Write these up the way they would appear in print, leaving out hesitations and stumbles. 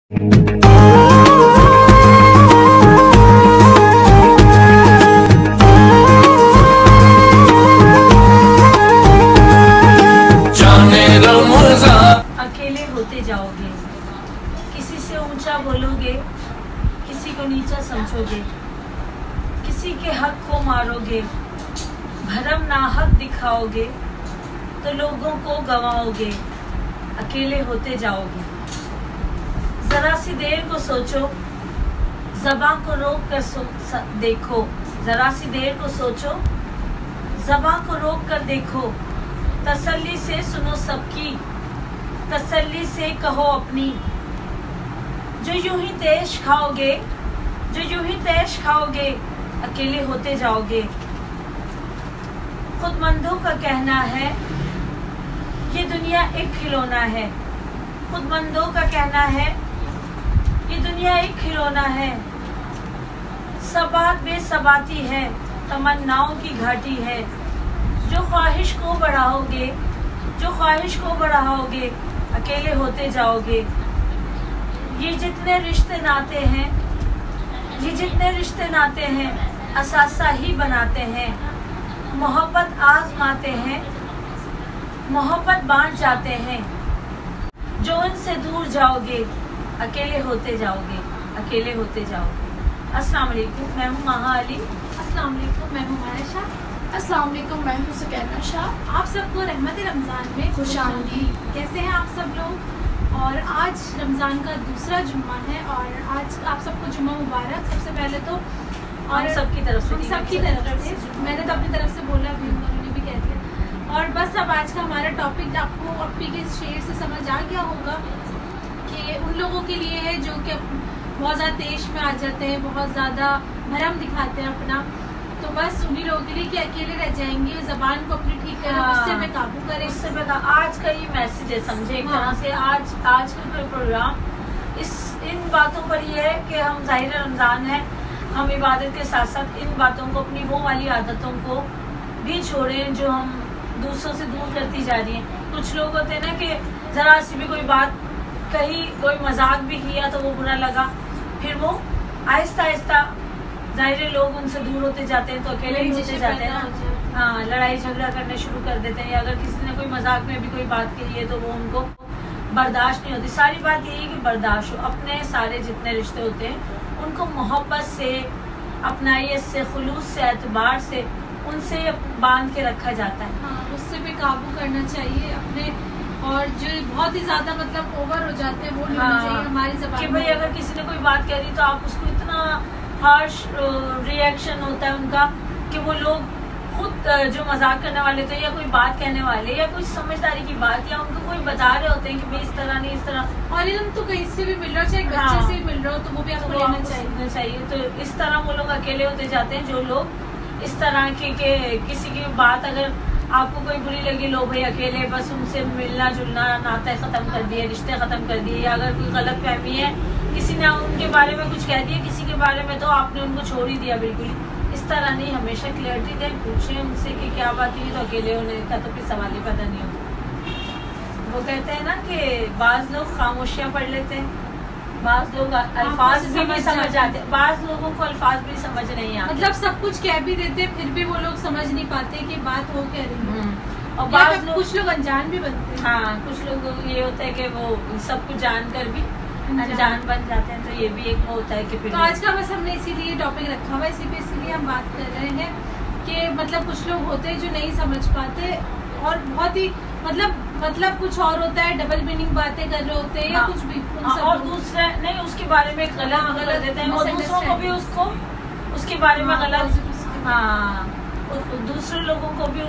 अकेले होते जाओगे, किसी से ऊंचा बोलोगे, किसी को नीचा समझोगे, किसी के हक को मारोगे, भरम नाहक दिखाओगे तो लोगों को गवाओगे, अकेले होते जाओगे। जरा सी देर को सोचो, ज़बां को रोक कर देखो, जरा सी देर को सोचो, ज़बां को रोक कर देखो, तसल्ली से सुनो सबकी, तसल्ली से कहो अपनी। जो यूं ही तेश खाओगे, जो यूं ही तेश खाओगे, अकेले होते जाओगे। खुदमंदों का कहना है ये दुनिया एक खिलौना है, खुदमंदों का कहना है ये दुनिया एक खिलौना है। सबात बेसबाती है, तमन्नाओं की घाटी है। जो ख्वाहिश को बढ़ाओगे, जो ख्वाहिश को बढ़ाओगे, अकेले होते जाओगे। ये जितने रिश्ते नाते हैं, ये जितने रिश्ते नाते हैं, असासा ही बनाते हैं। मोहब्बत आजमाते हैं, मोहब्बत बांट जाते हैं। जो उनसे दूर जाओगे, अकेले होते जाओगे, अकेले होते जाओगे। अस्सलाम वालेकुम, मैं हूँ महा अली। अस्सलाम वालेकुम, मैं हूँ आयशा। अस्सलाम वालेकुम, मैं हूँ सुकैना शाह। आप सबको रहमत रमज़ान में खुशामदीद। कैसे हैं आप सब लोग? और आज रमज़ान का दूसरा जुम्मा है और आज आप सबको जुम्मा मुबारक। सबसे पहले तो और सबकी तरफ से, सबकी तरफ से मैंने तो अपनी तरफ से बोला, अभी उन्होंने भी कह दिया। और बस अब आज का हमारा टॉपिक आपको अपनी के शेर से समझ आ गया होगा कि उन लोगों के लिए है जो कि बहुत ज़्यादा तेज में आ जाते हैं, बहुत ज़्यादा भरम दिखाते हैं अपना। तो बस उन्हीं लोगों के लिए कि अकेले रह जाएंगे, ज़बान को अपनी ठीक करें, गुस्से में काबू करें। उससे पहले आज का ये मैसेज है, समझे एक तरह से। आज का प्रोग्राम इन बातों पर ही है कि हम ज़ाहिर रमज़ान है, हम इबादत के साथ साथ इन बातों को, अपनी वो वाली आदतों को भी छोड़ें जो हम दूसरों से दूर करती जा रही हैं। कुछ लोग होते हैं ना कि ज़रा सी भी कोई बात कही, कोई मजाक भी किया तो वो बुरा लगा, फिर वो आहिस्ता आहिस्ता ज़ाहिर लोग उनसे दूर होते जाते हैं, तो अकेले ही होते जाते हैं ना। हाँ, लड़ाई झगड़ा करने शुरू कर देते हैं, या अगर किसी ने कोई मजाक में भी कोई बात कही है तो वो उनको बर्दाश्त नहीं होती। सारी बात यही है कि बर्दाश्त हो। अपने सारे जितने रिश्ते होते हैं उनको मोहब्बत से, अपनाइयत से, खुलूस से, एतबार से उनसे बांध के रखा जाता है। हाँ, उससे भी काबू करना चाहिए अपने। और जो बहुत ही ज्यादा मतलब ओवर हो जाते हैं वो नहीं होना चाहिए हमारी ज़बान कि भाई अगर किसी ने कोई बात कह दी तो आप उसको इतना हार्श रिएक्शन होता है उनका कि वो लोग खुद जो मजाक करने वाले थे या कोई बात कहने वाले या कोई समझदारी की बात या उनको कोई बता रहे होते हैं कि भाई इस तरह नहीं, इस तरह। और इल्म तो कहीं से भी मिल रहा हो, चाहे बच्चे से भी मिल रहा हो, तो वो भी आपको लेना चाहिए। तो इस तरह वो लोग अकेले होते जाते हैं जो लोग इस तरह के किसी की बात अगर आपको कोई बुरी लगी, लो भाई अकेले बस उनसे मिलना जुलना, नाते ख़त्म कर दिए, रिश्ते ख़त्म कर दिए। या अगर कोई गलत फहमी है, किसी ने उनके बारे में कुछ कह दिया किसी के बारे में, तो आपने उनको छोड़ ही दिया बिल्कुल। इस तरह नहीं, हमेशा क्लियरिटी दें, पूछें उनसे कि क्या बात हुई, तो अकेले होने का तो फिर सवाल ही पैदा नहीं होता। वो कहते हैं ना कि बाज़ लोग खामोशियाँ पढ़ लेते हैं, बाज़ लोग अल्फाज भी समझ जाते हैं, बाज़ लोगों को अल्फाज भी समझ नहीं आते, मतलब सब कुछ कह भी देते हैं फिर भी वो लोग समझ नहीं पाते कि बात हो कह रही है। और बाज़ लोग, कुछ लोग अनजान भी बनते हैं। हाँ, कुछ लोग ये होता है कि वो सब कुछ जानकर भी अनजान बन जाते हैं, तो ये भी एक होता है कि फिर। तो आज का बस हमने इसीलिए टॉपिक रखा हुआ, इसीलिए हम बात कर रहे हैं कि मतलब कुछ लोग होते हैं जो नहीं समझ पाते और बहुत ही मतलब कुछ और होता है, डबल मीनिंग बातें कर रहे होते हैं या कुछ भी। और दूसरे नहीं, उसके बारे में गलत कर देते हैं और दूसरों को भी उसके बारे में गलत। हाँ, दूसरे लोगों को भी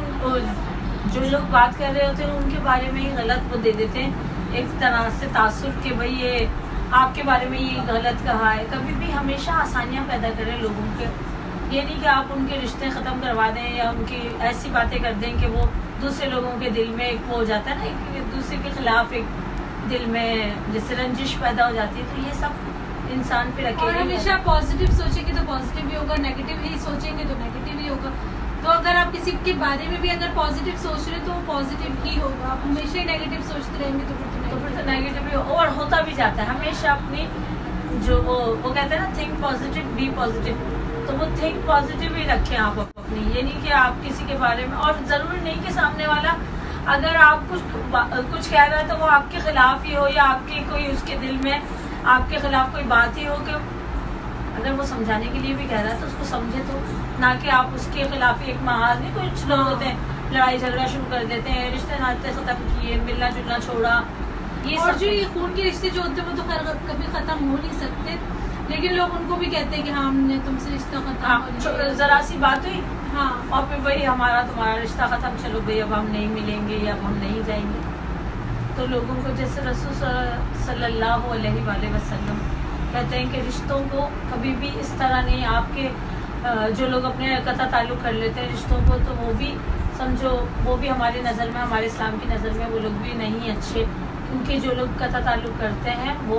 जो लोग बात कर रहे होते हैं उनके बारे में ही गलत वो दे देते हैं, एक तरह से तासुर के भाई ये आपके बारे में ये गलत कहा है। कभी भी हमेशा आसानियाँ पैदा करें लोगों के, ये नहीं कि आप उनके रिश्ते ख़त्म करवा दें या उनकी ऐसी बातें कर दें कि वो दूसरे लोगों के दिल में एक वो हो जाता है ना, एक दूसरे के खिलाफ एक दिल में जैसे रंजिश पैदा हो जाती है। तो ये सब इंसान पे रखे। और हमेशा पॉजिटिव सोचेंगे तो पॉजिटिव ही होगा, नेगेटिव ही सोचेंगे तो नेगेटिव ही होगा। तो अगर आप किसी के बारे में भी अगर पॉजिटिव सोच रहे हो तो वो पॉजिटिव ही होगा। आप हमेशा ही नेगेटिव सोचते रहेंगे तो तो फिर तो नेगेटिव ही और होता भी जाता है। हमेशा अपनी जो वो कहते हैं ना, थिंक पॉजिटिव बी पॉजिटिव, तो वो थिंक पॉजिटिव ही रखें आप अपनी। ये नहीं कि आप किसी के बारे में, और ज़रूरी नहीं कि सामने वाला अगर आप कुछ कह रहा है तो वो आपके खिलाफ ही हो, या आपके कोई उसके दिल में आपके खिलाफ कोई बात ही हो। कि अगर वो समझाने के लिए भी कह रहा है तो उसको समझे, तो ना कि आप उसके खिलाफ ही एक महाज नहीं। कुछ लोग होते हैं लड़ाई झगड़ा शुरू कर देते हैं, रिश्ते नाते खत्म किए, मिलना जुलना छोड़ा। ये और जो ये खून के रिश्ते जो होते हैं वो तो कभी खत्म हो नहीं सकते, लेकिन लोग उनको भी कहते हैं कि हाँ हमने तुमसे रिश्ता खत्म, जरा सी बात हुई हाँ, और फिर वही हमारा तुम्हारा रिश्ता खत्म, चलो भाई अब हम नहीं मिलेंगे या अब हम नहीं जाएंगे। तो लोगों को जैसे रसूल सल्लल्लाहु अलैहि वसल्लम कहते हैं कि रिश्तों को कभी भी इस तरह नहीं, आपके जो लोग अपने कता ताल्लुक कर लेते हैं रिश्तों को, तो वो भी समझो वो भी हमारी नज़र में, हमारे इस्लाम की नज़र में वो लोग भी नहीं अच्छे, क्योंकि जो लोग कता ताल्लुक करते हैं वो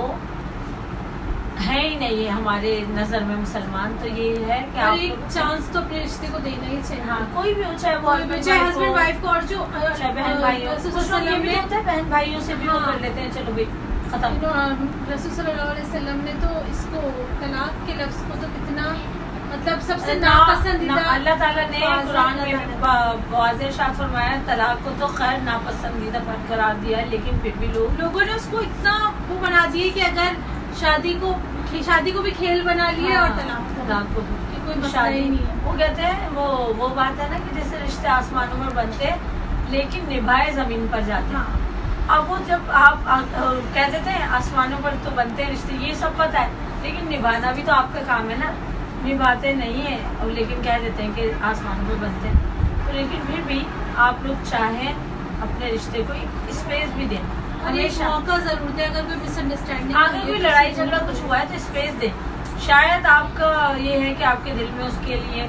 है ही नहीं है हमारे नज़र में मुसलमान। तो ये है कि आप एक चांस तो अपने रिश्ते को देना ही चाहिए। हाँ, कोई भी हो, चाहे वो हस्बैंड वाइफ को, और जो चाहे बहन भाइयों, बहन भाइयों से भी वो कर लेते हैं, चलो भाई खत्म। रसूल सल्लल्लाहु अलैहि वसल्लम ने तो इसको तलाक के लफ्ज को तो कितना मतलब सबसे नापसंदीदा, अल्लाह ताला ने कुरान में वाज़ेह इरशाद फरमाया, तलाक को तो खैर नापसंदीदा करार दिया है, लेकिन फिर भी लोगों ने उसको इतना वो बना दिया कि अगर शादी को भी खेल बना लिया, और तलाक को कोई मसला ही नहीं है। वो कहते हैं वो बात है ना कि जैसे रिश्ते आसमानों में बनते लेकिन निभाए जमीन पर जाते हैं। अब वो जब आप कह देते हैं आसमानों पर तो बनते हैं रिश्ते, ये सब पता है, लेकिन निभाना भी तो आपका काम है ना। निभाते नहीं है और लेकिन कह देते हैं कि आसमानों पर बनते हैं। तो लेकिन फिर भी आप लोग चाहें अपने रिश्ते को एक स्पेस भी दें, हमेशा मौका जरूर दें। अगर कोई मिसअंडरस्टैंडिंग, अगर कोई लड़ाई झगड़ा कुछ हुआ है तो स्पेस दें। शायद आपका ये है कि आपके दिल में उसके लिए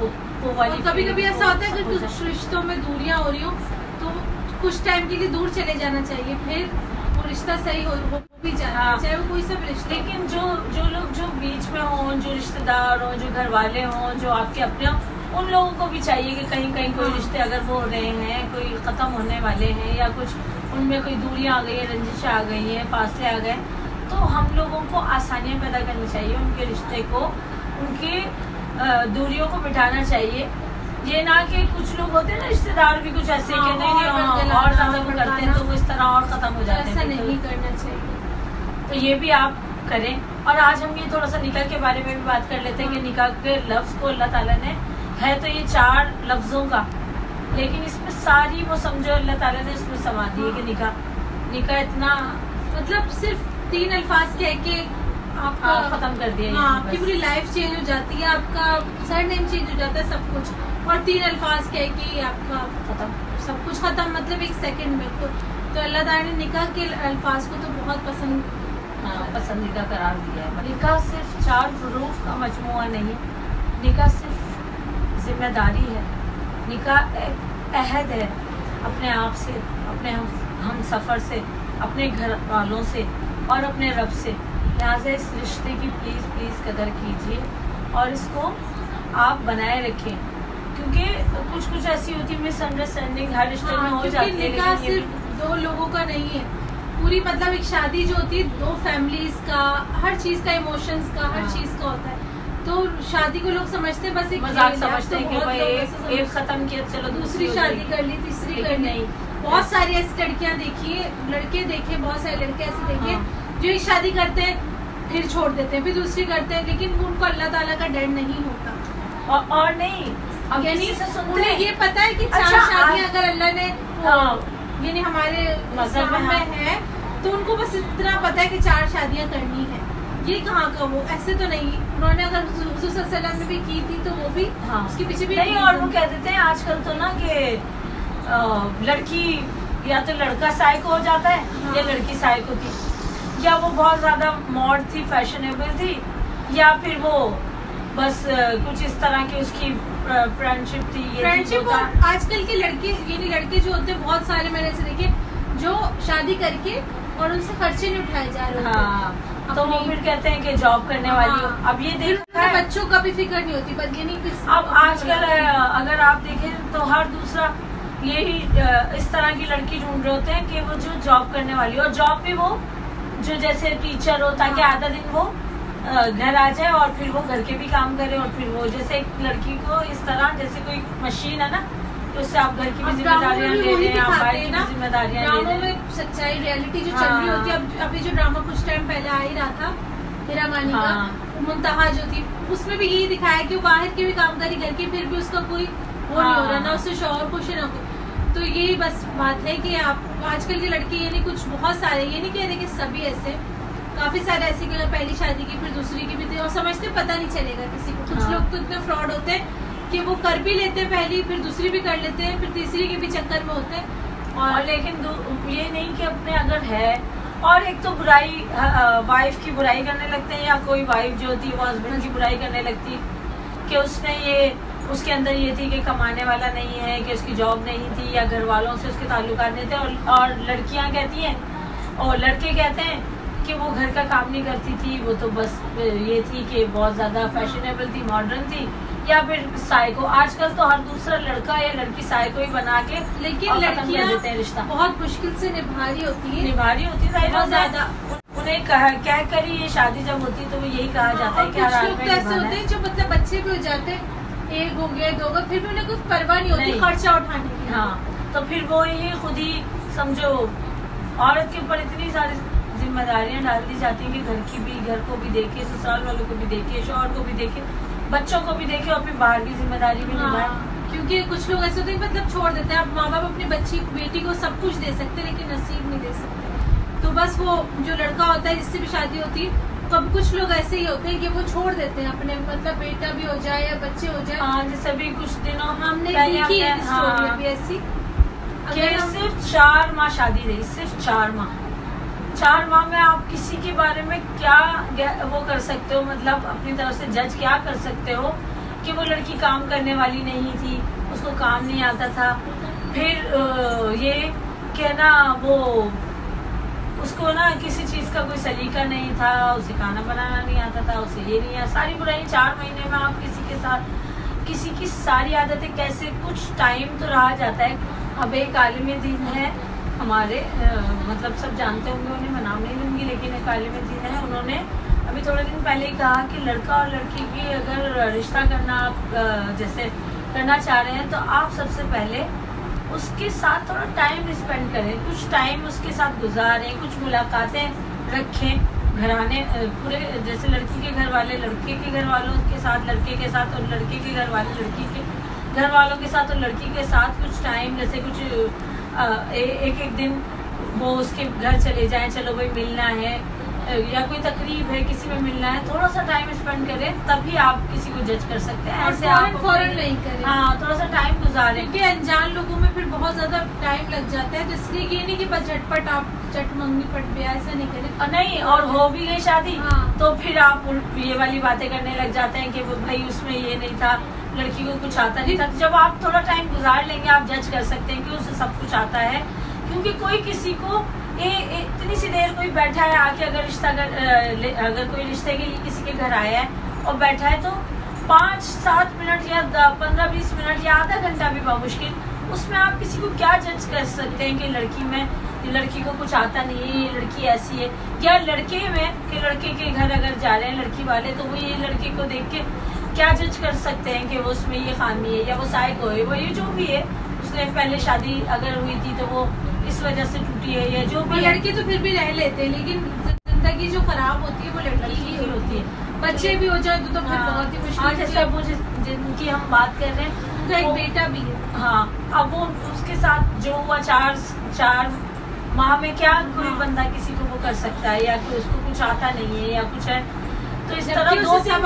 वो वाली, कभी कभी ऐसा होता है कि कुछ रिश्तों में दूरियां हो रही हो तो कुछ टाइम के लिए दूर चले जाना चाहिए, फिर वो रिश्ता सही हो भी जाए, चाहे वो कोई सा भी रिश्ता। लेकिन जो लोग जो बीच में हों, जो रिश्तेदार हों, जो घर वाले हों, जो आपके अपने हों, उन लोगों को भी चाहिए कि कहीं कहीं कोई रिश्ते अगर वो हो रहे हैं, कोई ख़त्म होने वाले हैं, या कुछ उनमें कोई दूरियां आ गई है, रंजिश आ गई है, फासले आ गए, तो हम लोगों को आसानियाँ पैदा करनी चाहिए उनके रिश्ते को, उनकी दूरियों को मिटाना चाहिए। ये ना कि कुछ लोग होते हैं ना रिश्तेदार भी कुछ ऐसे कि नहीं और ज़्यादा वो करते हैं तो वो इस तरह और ख़त्म हो जाते हैं। ऐसा नहीं करना चाहिए। तो ये भी आप करें। और आज हम ये थोड़ा सा निकाह के बारे में भी बात कर लेते हैं कि निकाह के लफ्ज़ को अल्लाह ताला ने, है तो ये 4 लफ्ज़ों का, लेकिन इसमें सारी वो समझो अल्लाह ताला ने इसमें समा दी है कि निकाह इतना मतलब सिर्फ 3 अल्फाज कह के आपका खत्म कर दिया। हाँ, आपकी पूरी लाइफ चेंज हो जाती है, आपका सरनेम चेंज हो जाता है, सब कुछ, और 3 अल्फाज कह के आपका खत्म, सब कुछ खत्म, मतलब 1 सेकंड में। तो अल्लाह ताला ने निकाह के अल्फाज को तो बहुत पसंदीदा करार दिया है। निकाह सिर्फ 4 हरूफ का मजमुआ नहीं, निकाह सिर्फ जिम्मेदारी है, निकाह एक अहद है अपने आप से, अपने हम सफ़र से, अपने घर वालों से और अपने रब से। लिहाजा इस रिश्ते की प्लीज़ कदर कीजिए और इसको आप बनाए रखें, क्योंकि कुछ ऐसी होती है मिसअंडरस्टैंडिंग हर रिश्ते में हो जाती है। निकाह सिर्फ 2 लोगों का नहीं है, पूरी मतलब एक शादी जो होती है 2 फैमिलीज का, हर चीज़ का, इमोशंस का, हर चीज़ का होता है। तो शादी को लोग समझते हैं बस एक मजाक समझते हैं कि भाई एक खत्म किया चलो दूसरी शादी कर ली, तीसरी कर ली। बहुत सारी ऐसी लड़कियां देखिए, लड़के देखे, बहुत सारे लड़के ऐसे देखे जो एक शादी करते हैं फिर छोड़ देते हैं, फिर दूसरी करते हैं, लेकिन उनको अल्लाह ताला का डर नहीं होता। और नहीं, यानी उन्हें ये पता है कि 4 शादियां अगर अल्लाह ने यानी हमारे मज़हब में है तो उनको बस इतना पता है कि 4 शादियां करनी है। ये कहाँ का वो, ऐसे तो नहीं, उन्होंने अगर हुज़ूर सल्लल्लाहु अलैहि वसल्लम ने भी की थी तो वो भी उसके पीछे भी नहीं। और वो कह देते हैं आजकल तो ना कि लड़की या तो लड़का साइको हो जाता है या लड़की साइको थी, या वो बहुत ज्यादा मॉड थी, फैशनेबल थी, या फिर वो बस कुछ इस तरह की उसकी फ्रेंडशिप थी। फ्रेंडशिप और आजकल के लड़के यानी लड़के जो होते हैं बहुत सारे मैंने ऐसे देखे जो शादी करके और उनसे खर्चे नहीं उठाए जा रहे। हाँ, तो वो फिर कहते हैं कि जॉब करने वाली हो। अब ये देखा है बच्चों का भी फिक्र नहीं होती, पर ये नहीं। अब आजकल अगर आप देखें तो हर दूसरा यही इस तरह की लड़की ढूंढ रहे होते हैं कि वो जो जॉब करने वाली हो, और जॉब भी वो जो जैसे टीचर हो, ताकि आधा दिन वो घर आ जाए और फिर वो घर के भी काम करे, और फिर वो जैसे एक लड़की को इस तरह जैसे कोई मशीन है ना, तो उससे आप घर की भी जिम्मेदारियां ले रहे हैं, आप बाहर की भी जिम्मेदारियां ले रहे हैं। में सच्चाई रियलिटी जो चल रही होती है, अभी जो ड्रामा कुछ टाइम पहले आ ही रहा था हीरा मानी का, मुंतहा जो थी, उसमें भी यही दिखाया कि वो बाहर की भी काम करी, घर की, फिर भी उसका कोई वो नहीं हो रहा, ना उससे शौहर खुश है ना कोई। तो यही बस बात है कि आप आजकल की लड़की ये नहीं, कुछ बहुत सारे, ये नहीं कह रहे कि सभी ऐसे, काफी सारे ऐसे कि अगर पहली शादी की फिर दूसरी की भी थी और समझते पता नहीं चलेगा किसी को। कुछ लोग तो इतने फ्रॉड होते हैं कि वो कर भी लेते हैं पहली, फिर दूसरी भी कर लेते हैं, फिर तीसरी के भी चक्कर में होते हैं। और लेकिन ये नहीं कि अपने अगर है, और एक तो बुराई, वाइफ की बुराई करने लगते हैं, या कोई वाइफ जो होती है वो हस्बैंड की बुराई करने लगती है कि उसने ये, उसके अंदर ये थी कि कमाने वाला नहीं है, कि उसकी जॉब नहीं थी, या घर वालों से उसके ताल्लुकात नहीं थे, और लड़कियां कहती हैं और लड़के कहते हैं कि वो घर का काम नहीं करती थी, वो तो बस ये थी कि बहुत ज्यादा फैशनेबल थी, मॉडर्न थी, या फिर साइको। आजकल तो हर दूसरा लड़का या लड़की साइको ही बना के, लेकिन लड़कियां देते हैं रिश्ता, बहुत मुश्किल से निभा रही होती है, बहुत ज्यादा। उन्हें क्या करी ये शादी जब होती है तो वो यही कहा जाता है कि कुछ लोग तो ऐसे होते हैं जो मतलब बच्चे भी हो जाते हैं, एक हो गया, दो हो, फिर भी उन्हें कुछ परवाह नहीं होती खर्चा उठाने की। हाँ, तो फिर वो ये खुद ही समझो औरत के ऊपर इतनी सारी जिम्मेदारियां डाल दी जाती हैं कि घर की भी, घर को भी देखे, ससुराल वालों को भी देखे, शौहर को भी देखे, बच्चों को भी देखे, और फिर बाहर की जिम्मेदारी भी निभाए। क्योंकि कुछ लोग ऐसे होते हैं मतलब छोड़ देते हैं। अब माँ बाप अपनी बच्ची बेटी को सब कुछ दे सकते हैं लेकिन नसीब नहीं दे सकते, तो बस वो जो लड़का होता है जिससे भी शादी होती है, तो अब कुछ लोग ऐसे ही होते हैं कि वो छोड़ देते हैं अपने, मतलब बेटा भी हो जाए या बच्चे हो जाए। हाँ, जैसे भी कुछ दिनों हमने देखी है स्टोरी अभी ऐसी, सिर्फ 4 माह शादी रही, सिर्फ 4 माह। 4 माह में आप किसी के बारे में क्या वो कर सकते हो, मतलब अपनी तरफ से जज क्या कर सकते हो कि वो लड़की काम करने वाली नहीं थी, उसको काम नहीं आता था, फिर ये कहना वो उसको ना किसी चीज का कोई सलीका नहीं था, उसे खाना बनाना नहीं आता था, उसे ये नहीं आता, सारी बुराई 4 महीने में आप किसी के साथ, किसी की सारी आदतें कैसे, कुछ टाइम तो रहा जाता है। अब एक आलिम दीन है हमारे, मतलब सब जानते होंगे, उन्हें मैं नाम नहीं लूंगी, लेकिन एक आलिम दीन है, उन्होंने अभी थोड़े दिन पहले ही कहा कि लड़का और लड़की की अगर रिश्ता करना आप जैसे करना चाह रहे हैं तो आप सबसे पहले उसके साथ थोड़ा टाइम स्पेंड करें, कुछ टाइम उसके साथ गुजारें, कुछ मुलाकातें रखें, घराने पूरे, जैसे लड़की के घर वाले लड़के के घर वालों के साथ, लड़के के साथ, और लड़के के घर वाले लड़की के घर वालों के साथ, और लड़की के साथ कुछ टाइम, जैसे कुछ एक दिन वो उसके घर चले जाएं, चलो भाई मिलना है, या कोई तकरीब है किसी में मिलना है, थोड़ा सा टाइम स्पेंड करें, तभी आप किसी को जज कर सकते हैं। ऐसे आप फौरन नहीं करें, हाँ, थोड़ा सा टाइम गुजारें, क्योंकि अनजान लोगों में फिर बहुत ज्यादा टाइम लग जाता है, तो इसलिए ये नहीं कि बस झटपट आप चट मंगनी पट ब्याह, ऐसा नहीं करें। और नहीं, और हो भी गई शादी तो फिर आप ये वाली बातें करने लग जाते हैं कि भाई उसमें ये नहीं था, लड़की को कुछ आता नहीं था। तो जब आप थोड़ा टाइम गुजार लेंगे, आप जज कर सकते हैं कि उसे सब कुछ आता है, क्योंकि कोई किसी को इतनी सी देर कोई बैठा है आके, अगर रिश्ता अगर कोई रिश्ते के लिए किसी के घर आया है और बैठा है, तो 5-7 मिनट या 15-20 मिनट या आधा घंटा भी मुश्किल, उसमें आप किसी को क्या जज कर सकते हैं कि लड़की में, लड़की को कुछ आता नहीं है, ये लड़की ऐसी है, या लड़के में कि लड़के के घर अगर जा रहे हैं लड़की वाले, तो वो ये लड़के को देख के क्या जज कर सकते हैं कि वो उसमें ये खामी है, या वो साइको है, वो ये जो भी है, उसने पहले शादी अगर हुई थी तो वो इस वजह से टूटी है, या जो भी। लड़के तो फिर भी रह लेते हैं, लेकिन जिंदगी जो खराब होती है वो लड़की की होती है, बच्चे भी हो जाए तो फिर बहुत ही मुश्किल। जैसे वो जिनकी हम बात कर रहे हैं, उनका एक बेटा भी है। हाँ, अब वो उसके साथ जो हुआ 4 माह में, क्या कोई बंदा किसी को वो कर सकता है, या कि उसको कुछ आता नहीं है या कुछ है, तो इस तरह 2-3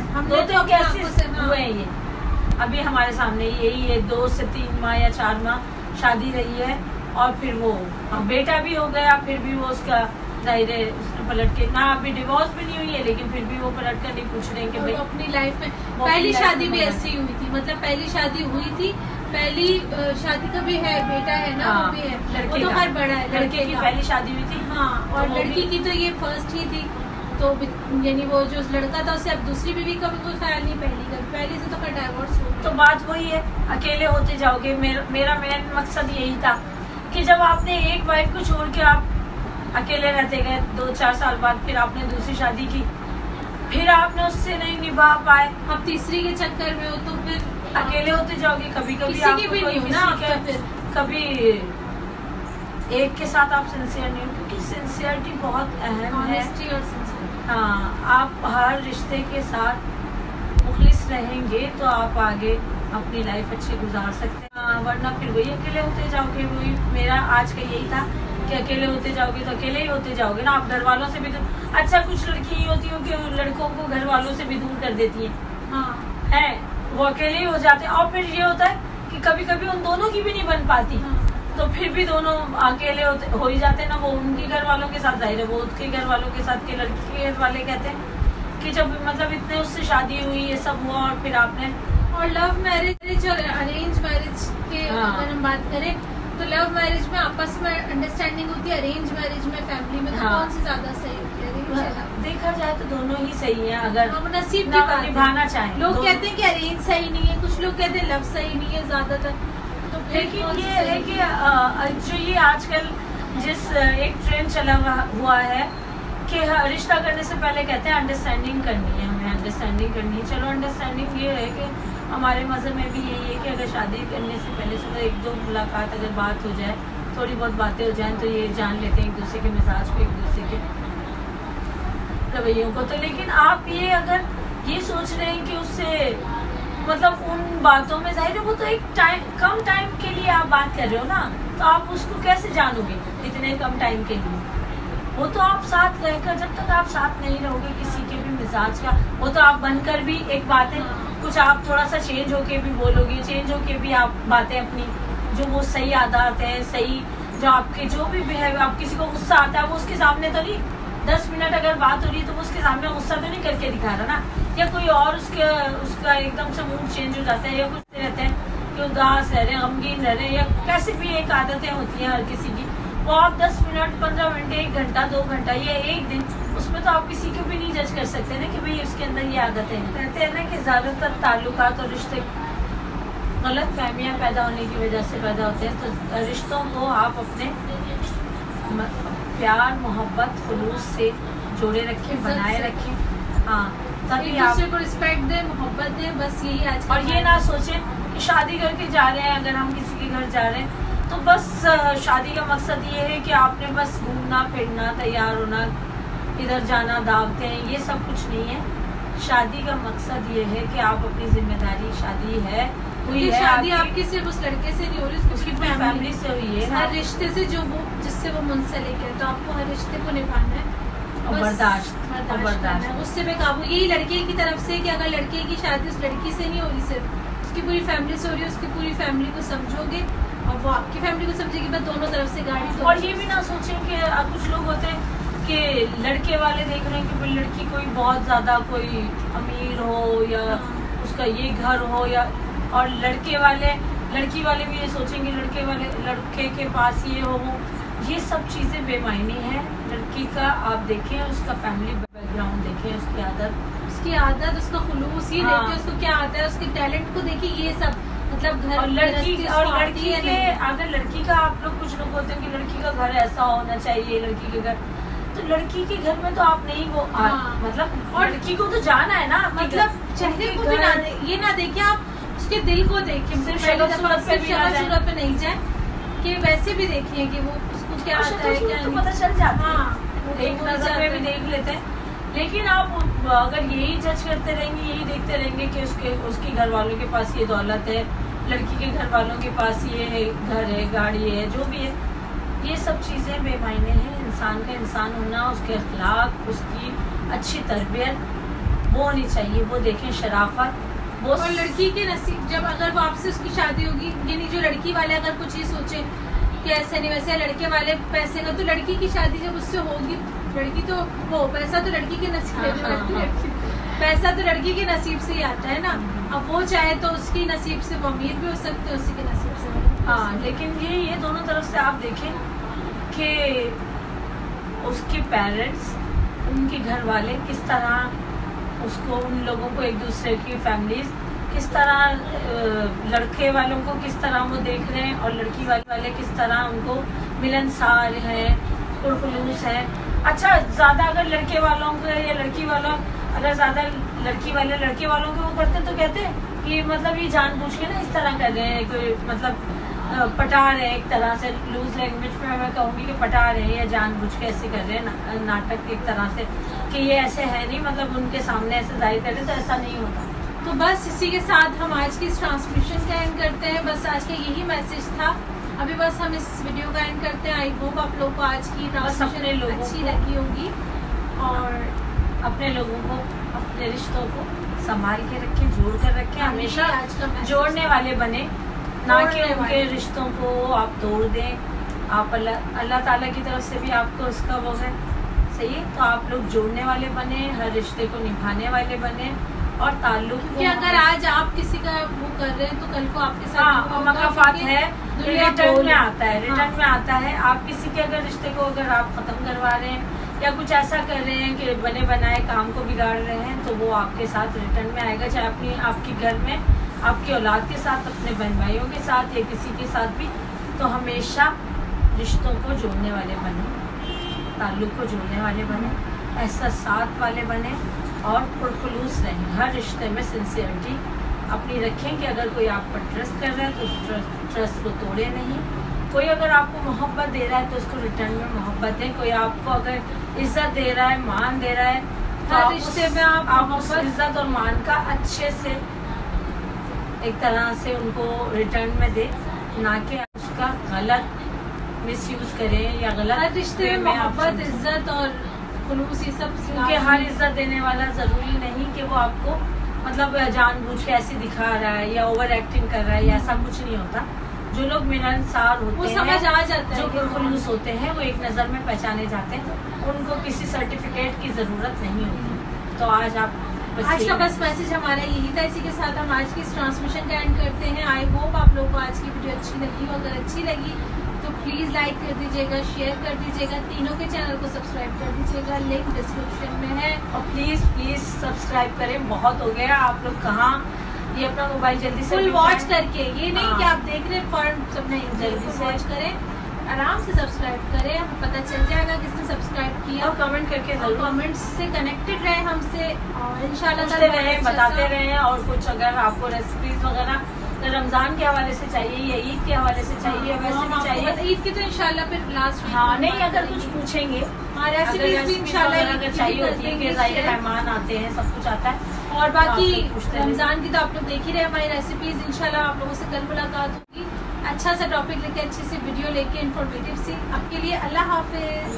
केसेस हुए हैं। ये अभी हमारे सामने यही है, 2 से 3 माह या 4 माह शादी रही है, और फिर वो बेटा भी हो गया, फिर भी वो उसका जाहिर है उसने पलट के, ना अभी डिवोर्स भी नहीं हुई है, लेकिन फिर भी वो पलट कर नहीं पूछ रहे हैं कि भाई अपनी लाइफ में पहली शादी भी ऐसी ही हुई थी, मतलब पहली शादी हुई थी, पहली शादी का भी है, बेटा है ना, वो भी है, वो तो हर बड़ा है, लड़के की पहली शादी हुई थी। हाँ, और लड़की की तो ये फर्स्ट ही थी, तो यानी वो जो लड़का था उसे अब दूसरी बीवी का भी कोई ख्याल नहीं, पहली से तो फिर डाइवोर्स हो गया। तो बात वही है, अकेले होते जाओगे। मेरा मेन मकसद यही था कि जब आपने एक वाइफ को छोड़ के आप अकेले रहते गए, 2-4 साल बाद फिर आपने दूसरी शादी की, फिर आपने उससे नहीं निभा पाए, अब तीसरी के चक्कर में हो तो फिर अकेले होते जाओगे। कभी कभी किसी की भी नहीं हो ना आपका, फिर कभी एक के साथ आप सिंसियर नहीं हो, क्योंकि सिंसियरिटी बहुत अहम है। और हाँ, आप हर रिश्ते के साथ मुखलिस रहेंगे तो आप आगे अपनी लाइफ अच्छी गुजार सकते हैं। वरना फिर वही अकेले होते जाओगे। वही मेरा आज का यही था कि अकेले होते जाओगे तो अकेले ही होते जाओगे ना। आप घर वालों से भी दूर, अच्छा कुछ लड़की ही होती हो कि लड़कों को घर वालों से भी दूर कर देती है, हाँ है वो अकेले ही हो जाते हैं। और फिर ये होता है कि कभी कभी उन दोनों की भी नहीं बन पाती, तो फिर भी दोनों अकेले हो ही जाते हैं ना। वो उनके घर वालों के साथ जाहिर है, वो उसके घर वालों के साथ, के लड़की के घर वाले कहते हैं कि जब मतलब इतने उससे शादी हुई, ये सब हुआ, और फिर आपने और लव मैरिज और अरेंज मैरिज के अगर हम बात करें तो लव मैरिज में आपस में अंडरस्टैंडिंग होती है, अरेंज मैरिज में फैमिली में तो कौन सी ज्यादा सही होती है? देखा जाए तो दोनों ही सही है, अगर हम नसीब की बात निभाना चाहें। लोग कहते हैं कि अरेंज सही नहीं है, कुछ लोग कहते हैं लव सही नहीं है ज्यादातर। तो लेकिन ये है कि जो ये आजकल जिस एक ट्रेंड चला हुआ है कि रिश्ता करने से पहले कहते हैं अंडरस्टैंडिंग करनी है, हमें अंडरस्टैंडिंग करनी है। चलो अंडरस्टैंडिंग ये है कि हमारे मज़हब में भी यही है कि अगर शादी करने से पहले से 1-2 मुलाकात अगर बात हो जाए, थोड़ी बहुत बातें हो जाएं, तो ये जान लेते हैं एक दूसरे के मिजाज को, एक दूसरे के रवैयों को। तो लेकिन आप ये अगर ये सोच रहे हैं कि उससे मतलब उन बातों में जाहिर है वो तो एक कम टाइम के लिए आप बात कर रहे हो ना, तो आप उसको कैसे जानोगे इतने कम टाइम के लिए? वो तो आप साथ रहकर, जब तक आप साथ नहीं रहोगे किसी के भी मिजाज का, वो तो आप बनकर भी एक बात है, कुछ आप थोड़ा सा चेंज होके भी बोलोगे, चेंज होके भी आप बातें अपनी जो वो सही आदत है, सही जो आपके जो भी बिहेव, आप किसी को गुस्सा आता है वो उसके सामने तो नहीं, 10 मिनट अगर बात हो रही है तो वो उसके सामने गुस्सा तो नहीं करके दिखा रहा ना, या कोई और उसका एकदम से मूड चेंज हो जाता है, या कुछ रहते हैं कि उदास रह रहे हैं, गमगीन रह रहे हैं, या कैसी भी एक आदतें होती हैं हर किसी की, वो आप 10 मिनट, 15 मिनट, 1 घंटा, 2 घंटा या 1 दिन, उसमें तो आप किसी को भी नहीं जज कर सकते ना कि भाई उसके अंदर ये आदतें हैं। कहते हैं ना कि ज्यादातर ताल्लुकात और रिश्ते गलत फहमियाँ पैदा होने की वजह से पैदा होते हैं। तो रिश्तों को आप अपने प्यार, मोहब्बत, खुलूस से जोड़े रखें, बनाए रखें। हाँ, तभी आप दूसरे को रिस्पेक्ट दें, मोहब्बत दें, बस यही आज। और ये ना सोचें कि शादी करके जा रहे हैं, अगर हम किसी के घर जा रहे हैं तो बस शादी का मकसद ये है कि आपने बस घूमना फिरना, तैयार होना, इधर जाना, दावतें, ये सब कुछ नहीं है। शादी का मकसद ये है कि आप अपनी जिम्मेदारी, शादी है हुई है, शादी आपकी सिर्फ उस लड़के से नहीं हो रही, उसकी फैमिली से हुई है, हर रिश्ते से जो वो जिससे वो मुंसलिक है, तो आपको हर रिश्ते को निभाना है और बर्दाश्त करना है, उससे बेकाबू। यही लड़के की तरफ से कि अगर लड़के की शादी उस लड़की से नहीं हो रही, सिर्फ उसकी पूरी फैमिली से हो रही है, उसकी पूरी फैमिली को समझोगे और वो आपकी फैमिली को समझेगी, बस दोनों तरफ से गाड़ी। और ये भी ना सोचें कि कुछ लोग होते हैं कि लड़के वाले देख रहे हैं कि भाई लड़की कोई बहुत ज्यादा कोई अमीर हो या उसका ये घर हो, या और लड़की वाले भी ये सोचेंगे लड़के के पास ये हो, ये सब चीजें बेमायनी है। लड़की का आप देखें, उसका फैमिली बैकग्राउंड देखें, उसकी आदत, उसका खुलूस, ये देखें उसको क्या आता है, उसके टैलेंट को देखिए, ये सब मतलब घर। और लड़की के अगर लड़की का, आप लोग कुछ लोग होते हैं कि लड़की का घर ऐसा होना चाहिए, लड़की के घर, तो लड़की के घर में तो आप नहीं वो मतलब, और लड़की को तो जाना है ना, मतलब चेहरे को भी ना ये ना देखिए, आप उसके दिल को देखिए, सिर्फ शक्ल पे नहीं जाए, कि वैसे भी देखिए कि वो उसको क्या आता है, क्या पता चल जाता है, एक नजर में भी देख लेते हैं। लेकिन आप अगर यही जज करते रहेंगे, यही देखते रहेंगे कि उसके घर वालों के पास ये दौलत है, लड़की के घर वालों के पास ये है, घर है, गाड़ी है, जो भी है, ये सब चीज़ें बेमायने हैं। इंसान का इंसान होना, उसके अखलाक, उसकी अच्छी तरबियत वो होनी चाहिए, वो देखें शराफत वो। और लड़की के नसीब, जब अगर वो आपसे उसकी शादी होगी, यानी जो लड़की वाले अगर कुछ ही सोचे कि ऐसे नहीं वैसे, लड़के वाले पैसे का, तो लड़की की शादी जब उससे होगी, लड़की तो वो पैसा तो लड़की के नसीब, पैसा तो लड़की के नसीब से ही आता है ना। अब वो चाहे तो उसकी नसीब से वो अमीर भी हो सकते हैं, उसी के नसीब से। हाँ, लेकिन ये दोनों तरफ से आप देखें कि उसके पेरेंट्स उनके घर वाले किस तरह उसको, उन लोगों को, एक दूसरे की फैमिलीज किस तरह, लड़के वालों को किस तरह वो देख रहे हैं और लड़की वाले किस तरह उनको मिलनसार है, पुरखुलूस है। अच्छा, ज़्यादा अगर लड़के वालों को या लड़की वालों, अगर ज़्यादा लड़की वाले लड़के वालों को वो करते तो कहते कि मतलब ये जानबूझ के ना इस तरह कर रहे हैं, कोई मतलब पटा रहे हैं, एक तरह से लूज लैंग्वेज में मैं कहूँगी कि पटा रहे हैं या जानबूझ के ऐसे कर रहे हैं नाटक एक तरह से कि ये ऐसे है नहीं, मतलब उनके सामने ऐसे जाहिर कर रहे, तो ऐसा नहीं होता। तो बस इसी के साथ हम आज की इस ट्रांसमिशन का एंड करते हैं। बस आज का यही मैसेज था। अभी बस हम इस वीडियो का एंड करते हैं। आई होप आप लोगों को आज की ट्रांसमिशन अच्छी लगी होगी और अपने लोगों को, अपने रिश्तों को संभाल के रखें, जोड़ कर रखें, हमेशा जोड़ने वाले बने, ना कि उनके रिश्तों को आप तोड़ दें। आप अल्लाह ताला की तरफ से भी आपको उसका वो है सही है, तो आप लोग जोड़ने वाले बने, हर रिश्ते को निभाने वाले बने और ताल्लुक, क्योंकि अगर आज आप किसी का वो कर रहे हैं तो कल को आपके साथ मकाफात है, रिटर्न में आता है, रिटर्न में आता है। आप किसी के अगर रिश्ते को अगर आप खत्म करवा रहे हैं या कुछ ऐसा कर रहे हैं कि बने बनाए काम को बिगाड़ रहे हैं, तो वो आपके साथ रिटर्न में आएगा, चाहे अपनी आपके घर में, आपकी औलाद के साथ, अपने बहन भाइयों के साथ या किसी के साथ भी। तो हमेशा रिश्तों को जोड़ने वाले बने, ताल्लुक को जोड़ने वाले बने, एहसासात वाले बने और पुरखुलूस रहें। हर रिश्ते में सिंसियरिटी अपनी रखें कि अगर कोई आप पर ट्रस्ट कर रहा है तो उस ट्रस्ट को तोड़े नहीं। कोई अगर आपको मोहब्बत दे रहा है तो उसको रिटर्न में मोहब्बत दें। कोई आपको अगर इज्जत दे रहा है, मान दे रहा है, तो हर रिश्ते में आप उस इज्जत और मान का अच्छे से एक तरह से उनको रिटर्न में दे, ना कि उसका गलत मिसयूज करें या गलत। हर रिश्ते में मोहब्बत, इज्जत और खुलूस ये सब, क्योंकि हर इज्जत देने वाला जरूरी नहीं कि वो आपको मतलब जानबूझ के ऐसे दिखा रहा है या ओवर एक्टिंग कर रहा है, या ऐसा कुछ नहीं होता। जो लोग मिलनसार होते वो हैं, समझ आ जाता है, जो पुरखुलूस होते हैं, वो एक नज़र में पहचाने जाते हैं, उनको किसी सर्टिफिकेट की ज़रूरत नहीं होती। तो आज आप आज का बस मैसेज हमारा यही था। इसी के साथ हम आज की इस ट्रांसमिशन का एंड करते हैं। आई होप आप लोगों को आज की वीडियो अच्छी लगी हो। अगर अच्छी लगी तो प्लीज़ लाइक कर दीजिएगा, शेयर कर दीजिएगा, तीनों के चैनल को सब्सक्राइब कर दीजिएगा, लिंक डिस्क्रिप्शन में है। और प्लीज़ सब्सक्राइब करें। बहुत हो गया, आप लोग कहाँ ये अपना मोबाइल जल्दी से फुल वॉच करके, ये नहीं कि आप देख रहे हैं फॉरन सब नहीं, जल्दी से वॉच करें, आराम से सब्सक्राइब करें, हमें पता चल जाएगा किसने सब्सक्राइब किया। और कमेंट करके जरूर, कमेंट्स से कनेक्टेड रहे हमसे और इंशाल्लाह बताते रहे। और कुछ अगर आपको रेसिपीज वगैरह रमजान के हवाले से चाहिए या ईद के हवाले से चाहिए, वैसे भी चाहिए। ईद की तो इंशाल्लाह फिर लास्ट वीक, हाँ नहीं, अगर कुछ पूछेंगे रेसिपीज भी इंशाल्लाह अगर चाहिए होती है कि ज़ाहिर मेहमान आते हैं, सब कुछ आता है। और बाकी रमजान की तो आप लोग देख ही रहे हमारी रेसिपीज। इंशाल्लाह आप लोगों से कल मुलाकात होगी, अच्छा सा टॉपिक लेके, अच्छी सी वीडियो लेके, इन्फॉर्मेटिव सी। आपके लिए अल्लाह हाफिज।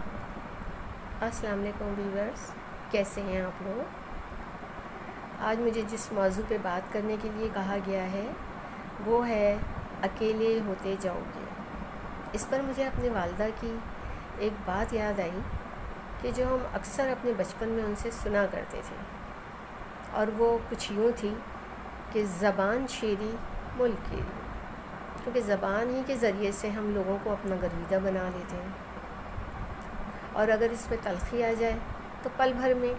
अस्सलाम वालेकुम व्यूअर्स, कैसे हैं आप लोग। आज मुझे जिस मौजू पे बात करने के लिए कहा गया है वो है अकेले होते जाओगे। इस पर मुझे अपने वालिदा की एक बात याद आई कि जो हम अक्सर अपने बचपन में उनसे सुना करते थे, और वो कुछ यूँ थी कि ज़बान शेरी मुल्क केरी, क्योंकि ज़बान ही के ज़रिए से हम लोगों को अपना गर्विदा बना लेते हैं, और अगर इसमें तलखी आ जाए तो पल भर में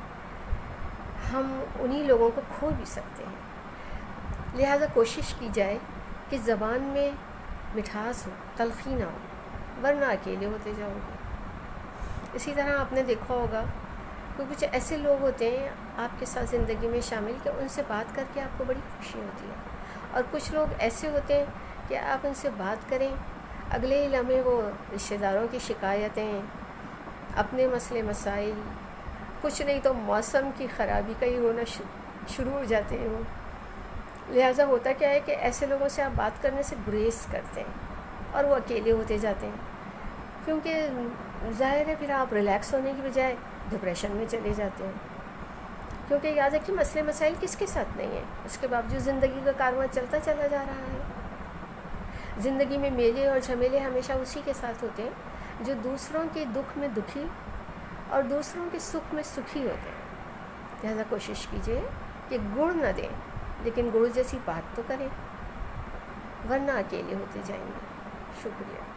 हम उन्हीं लोगों को खो भी सकते हैं। लिहाजा कोशिश की जाए कि ज़बान में मिठास हो, तलखी ना हो, वरना अकेले होते जाओगे। इसी तरह आपने देखा होगा कि कुछ ऐसे लोग होते हैं आपके साथ ज़िंदगी में शामिल कि उनसे बात करके आपको बड़ी खुशी होती है, और कुछ लोग ऐसे होते हैं कि आप उनसे बात करें, अगले ही लम्हे वो रिश्तेदारों की शिकायतें, अपने मसले मसाइल, कुछ नहीं तो मौसम की ख़राबी का ही होना शुरू हो जाते हैं वो। लिहाजा होता क्या है कि ऐसे लोगों से आप बात करने से गुरेज करते हैं और वो अकेले होते जाते हैं, क्योंकि ज़ाहिर है फिर आप रिलैक्स होने की बजाय डिप्रेशन में चले जाते हैं। क्योंकि याद रखिए मसले मसाइल किसके साथ नहीं है, उसके बावजूद ज़िंदगी का कारवां चलता चला जा रहा है। ज़िंदगी में मेले और झमेले हमेशा उसी के साथ होते हैं जो दूसरों के दुख में दुखी और दूसरों के सुख में सुखी होते हैं। लिहाजा कोशिश कीजिए कि गुड़ न दें, लेकिन गुड़ जैसी बात तो करें, वरना अकेले होते जाएंगे। शुक्रिया।